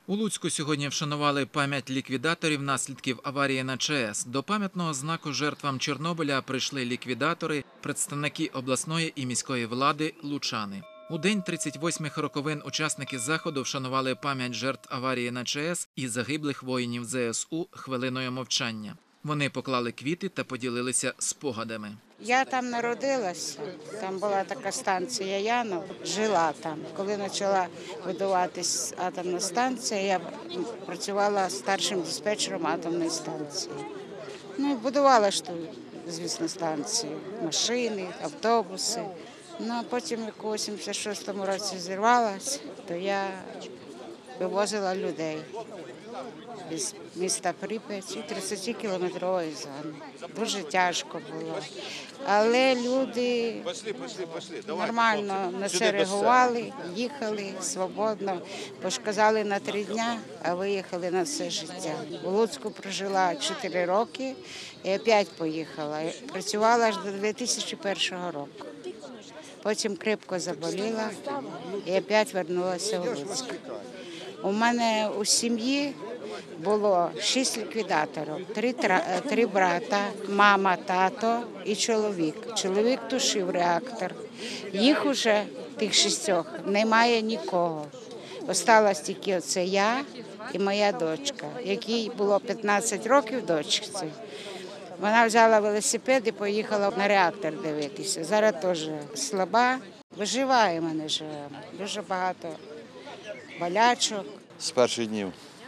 У Луцьку сьогодні вшанували пам'ять ліквідаторів наслідків аварії на ЧАЕС. До пам'ятного знаку жертвам Чорнобиля прийшли ліквідатори, представники обласної і міської влади, лучани. У день 38-х роковин учасники заходу вшанували пам'ять жертв аварії на ЧАЕС і загиблих воїнів ЗСУ хвилиною мовчання. Вони поклали квіти та поділилися спогадами. Я там народилася, там була така станція Янов, жила там. Коли почала будуватись атомна станція, я працювала старшим диспетчером атомної станції. Ну, і будувала ж тут, звісно, станції, машини, автобуси. Ну, а потім, як у 86-му році зірвалася, то я вивозила людей з міста Прип'ять і 30-кілометрової зони. Дуже тяжко було. Але люди нормально на це реагували, їхали свободно, бо ж казали на 3 дні, а виїхали на все життя. У Луцьку прожила 4 роки і опять поїхала. Працювала аж до 2001 року. Потім крепко заболіла і опять повернулася у Луцьк. У мене у сім'ї було 6 ліквідаторів, 3 брата, мама, тато і чоловік. Чоловік тушив реактор. Їх уже, тих 6, немає нікого. Осталась тільки оце я і моя дочка, якій було 15 років дочці. Вона взяла велосипед і поїхала на реактор дивитися. Зараз теж слаба. Виживаємо, не живемо. Дуже багато болячок. З перших днів,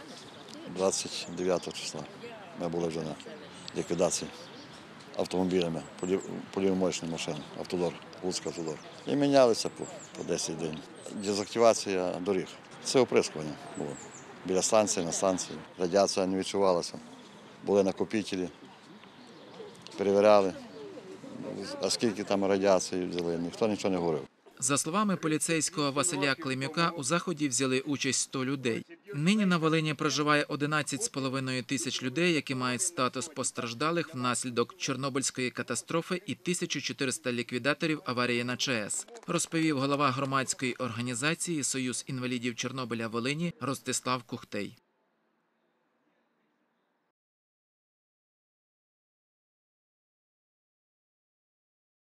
29 числа, ми були вже на ліквідації автомобілями, полівомочні машини, автодор, Луцьк автодор. І мінялися по 10 днів. Дезактивація доріг. Це оприскування було. Біля станції, на станції. Радіація не відчувалася. Були накопителі, перевіряли, а скільки там радіації взяли, ніхто нічого не говорив. За словами поліцейського Василя Климюка, у заході взяли участь 100 людей. Нині на Волині проживає 11,5 тисяч людей, які мають статус постраждалих внаслідок Чорнобильської катастрофи і 1400 ліквідаторів аварії на ЧАЕС, розповів голова громадської організації «Союз інвалідів Чорнобиля Волині» Ростислав Кухтей.